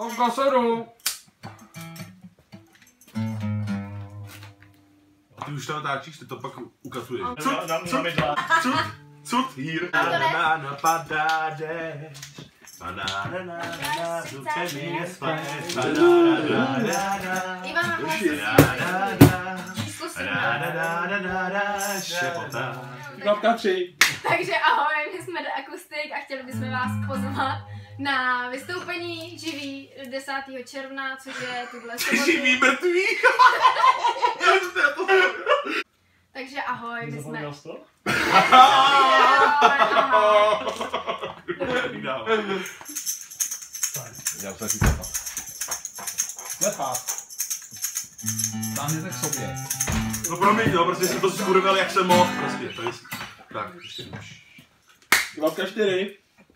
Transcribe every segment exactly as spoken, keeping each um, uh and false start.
Kosoru. A ty už to natáčíš, ty to pak ukazuješ. Cud, cud, cud, cud, hýr. Na napadá déšť. Banana, zubce mi nespleš. Ivana, Klapka tři. Takže ahoj, my jsme The Acoustic a chtěli bychom vás pozvat na vystoupení živý desátého června, což je tuhle sobotu. Živý mrtvý. Takže ahoj, my jsme... Zapomněl jsi to? Ahoj, ahoj. Já se taky klepat. Klepat. Dámě tak sobě. No promiň, no, prostě jsem to skurvel, jak jsem mohl. Prostě, to je... Tak, ještě už. Klapka čtyři.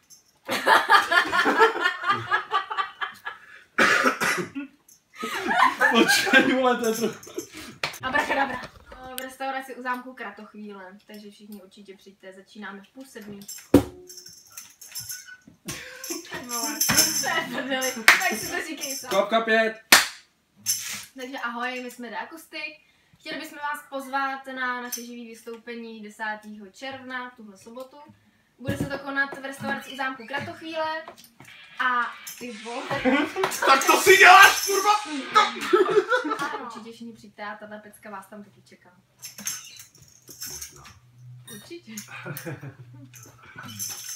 Počkej, vole, to je trochu... Abrakadabra. V restauraci u zámku Kratochvíle, takže všichni určitě přijďte, začínáme v půl sedmý. No, to je prdeli, tak si to říkej sám. Klapka pět. Takže ahoj, my jsme The Acoustic. Chtěli bychom vás pozvat na naše živý vystoupení desátého června, tuhle sobotu. Bude se to konat v restauraci u zámku Kratochvíle. A ty vole. Tak to si děláš, kurva! A určitě všichni přijďte a tato pecka vás tam taky čeká. Možná. Určitě.